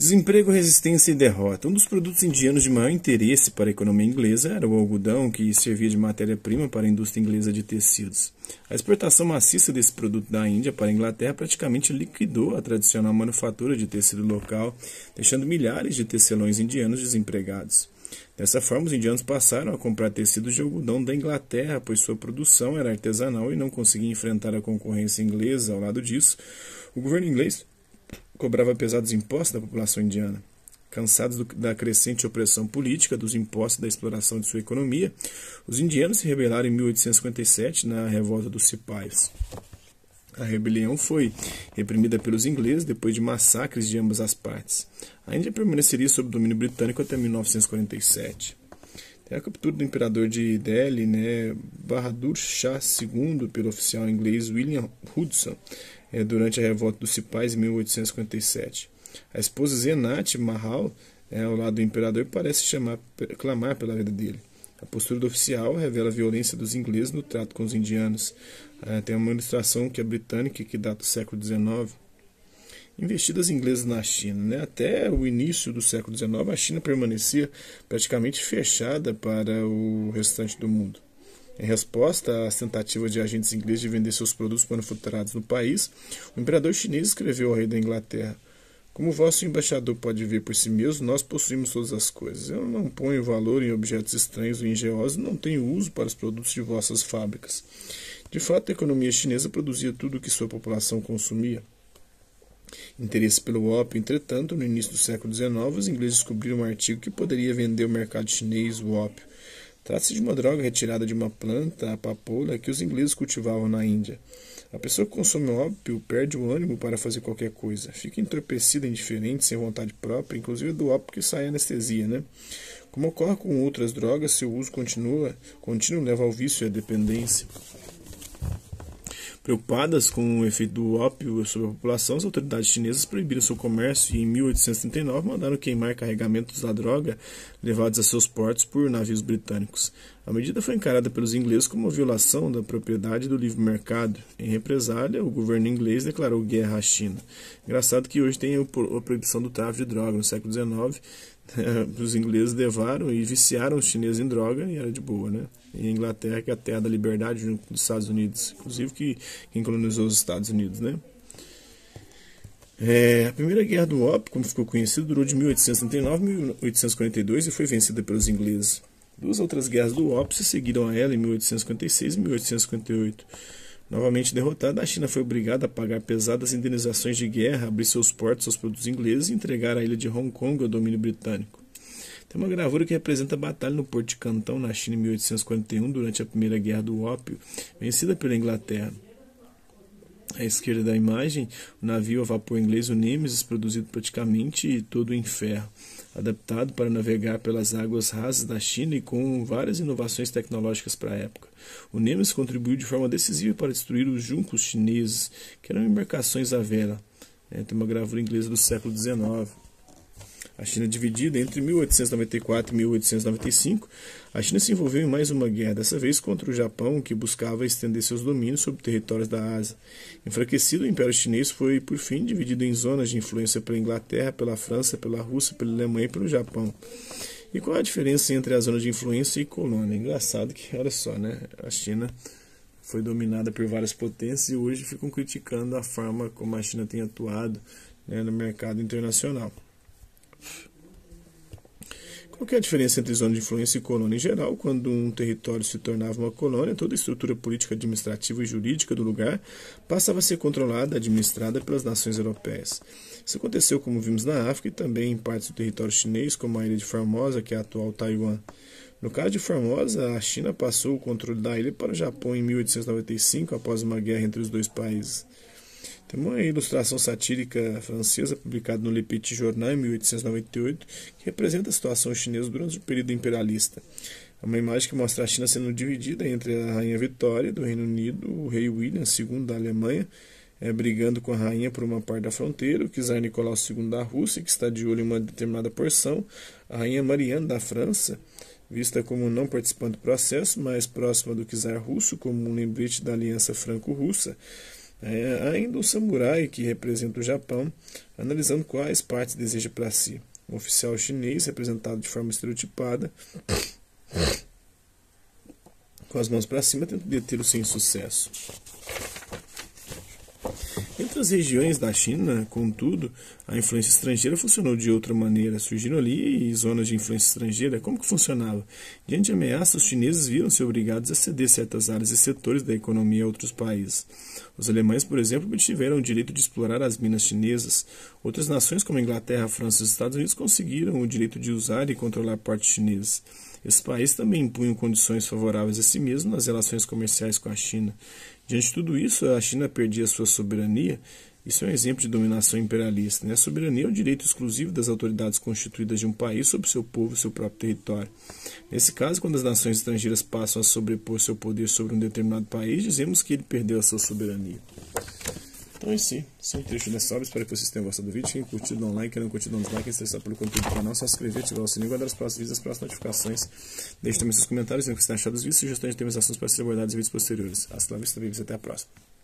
Desemprego, resistência e derrota. Um dos produtos indianos de maior interesse para a economia inglesa era o algodão, que servia de matéria-prima para a indústria inglesa de tecidos. A exportação maciça desse produto da Índia para a Inglaterra praticamente liquidou a tradicional manufatura de tecido local, deixando milhares de tecelões indianos desempregados. Dessa forma, os indianos passaram a comprar tecidos de algodão da Inglaterra, pois sua produção era artesanal e não conseguia enfrentar a concorrência inglesa. Ao lado disso, o governo inglês cobrava pesados impostos da população indiana. Cansados da crescente opressão política, dos impostos e da exploração de sua economia, os indianos se rebelaram em 1857 na revolta dos Cipaios. A rebelião foi reprimida pelos ingleses depois de massacres de ambas as partes. A Índia permaneceria sob domínio britânico até 1947. Tem a captura do imperador de Delhi, Bahadur Shah II, pelo oficial inglês William Hudson, durante a revolta dos Cipais em 1857. A esposa Zenat Mahal, ao lado do imperador, parece clamar pela vida dele. A postura do oficial revela a violência dos ingleses no trato com os indianos. Tem uma ilustração que é britânica, que data do século XIX. Investidas inglesas na China. Até o início do século XIX, a China permanecia praticamente fechada para o restante do mundo. Em resposta às tentativas de agentes ingleses de vender seus produtos manufaturados no país, o imperador chinês escreveu ao rei da Inglaterra: "Como vosso embaixador pode ver por si mesmo, nós possuímos todas as coisas. Eu não ponho valor em objetos estranhos ou engenhosos, não tenho uso para os produtos de vossas fábricas." De fato, a economia chinesa produzia tudo o que sua população consumia. Interesse pelo ópio, entretanto, no início do século XIX, os ingleses descobriram um artigo que poderia vender ao mercado chinês, o ópio. Trata-se de uma droga retirada de uma planta, a papoula, que os ingleses cultivavam na Índia. A pessoa que consome ópio perde o ânimo para fazer qualquer coisa. Fica entorpecida, indiferente, sem vontade própria, inclusive do ópio que sai anestesia. Como ocorre com outras drogas, seu uso contínuo leva ao vício e à dependência. Preocupadas com o efeito do ópio sobre a população, as autoridades chinesas proibiram seu comércio e, em 1839, mandaram queimar carregamentos da droga levados a seus portos por navios britânicos. A medida foi encarada pelos ingleses como uma violação da propriedade do livre mercado. Em represália, o governo inglês declarou guerra à China. Engraçado que hoje tem a proibição do tráfico de droga. No século XIX, os ingleses levaram e viciaram os chineses em droga e era de boa, E a Inglaterra, que é a terra da liberdade junto dos Estados Unidos, inclusive quem colonizou os Estados Unidos, A Primeira Guerra do Ópio, como ficou conhecido, durou de 1839 a 1842 e foi vencida pelos ingleses. Duas outras guerras do ópio se seguiram a ela em 1856 e 1858. Novamente derrotada, a China foi obrigada a pagar pesadas indenizações de guerra, abrir seus portos aos produtos ingleses e entregar a ilha de Hong Kong ao domínio britânico. Tem uma gravura que representa a batalha no Porto de Cantão, na China, em 1841, durante a Primeira Guerra do Ópio, vencida pela Inglaterra. À esquerda da imagem, o navio a vapor inglês, o Nemesis, produzido praticamente todo em ferro, adaptado para navegar pelas águas rasas da China e com várias inovações tecnológicas para a época. O Nemesis contribuiu de forma decisiva para destruir os juncos chineses, que eram embarcações à vela. Tem uma gravura inglesa do século XIX. A China dividida entre 1894 e 1895, a China se envolveu em mais uma guerra, dessa vez contra o Japão, que buscava estender seus domínios sobre territórios da Ásia. Enfraquecido, o Império Chinês foi, por fim, dividido em zonas de influência pela Inglaterra, pela França, pela Rússia, pela Alemanha e pelo Japão. E qual a diferença entre a zona de influência e colônia? Engraçado que, olha só, a China foi dominada por várias potências e hoje ficam criticando a forma como a China tem atuado no mercado internacional. Qual que é a diferença entre zona de influência e colônia? Em geral, quando um território se tornava uma colônia, toda a estrutura política, administrativa e jurídica do lugar passava a ser controlada e administrada pelas nações europeias. Isso aconteceu, como vimos, na África e também em partes do território chinês, como a ilha de Formosa, que é a atual Taiwan. No caso de Formosa, a China passou o controle da ilha para o Japão em 1895, após uma guerra entre os dois países. Tem uma ilustração satírica francesa publicada no Le Petit Journal em 1898 que representa a situação chinesa durante o período imperialista. É uma imagem que mostra a China sendo dividida entre a Rainha Vitória do Reino Unido, o rei William II da Alemanha, brigando com a rainha por uma parte da fronteira, o czar Nicolau II da Rússia, que está de olho em uma determinada porção, a rainha Mariana da França, vista como não participante do processo, mas próxima do czar russo, como um lembrete da aliança franco-russa, Há ainda um samurai que representa o Japão, analisando quais partes deseja para si. Um oficial chinês, representado de forma estereotipada, com as mãos para cima, tenta detê-lo sem sucesso. Entre as regiões da China, contudo, a influência estrangeira funcionou de outra maneira. Surgiram ali zonas de influência estrangeira. Como que funcionava? Diante de ameaças, os chineses viram-se obrigados a ceder certas áreas e setores da economia a outros países. Os alemães, por exemplo, obtiveram o direito de explorar as minas chinesas. Outras nações, como a Inglaterra, a França e os Estados Unidos, conseguiram o direito de usar e controlar portos chineses. Esses países também impunham condições favoráveis a si mesmos nas relações comerciais com a China. Diante de tudo isso, a China perdia sua soberania. Isso é um exemplo de dominação imperialista. A soberania é o direito exclusivo das autoridades constituídas de um país sobre seu povo e seu próprio território. Nesse caso, quando as nações estrangeiras passam a sobrepor seu poder sobre um determinado país, dizemos que ele perdeu a sua soberania. Então é isso, esse é um trecho dessa obra. Espero que vocês tenham gostado do vídeo. Quem curtiu, dá um like. Quem não curtiu, dá um dislike. Quem se interessar pelo conteúdo do canal, só se inscrever, ativar o sininho, guardar os próximos vídeos, as próximas notificações. Deixe também seus comentários, o que você tem achado dos vídeos, sugestões de temas e assuntos para serem abordados em vídeos posteriores. Hasta la vista, até a próxima.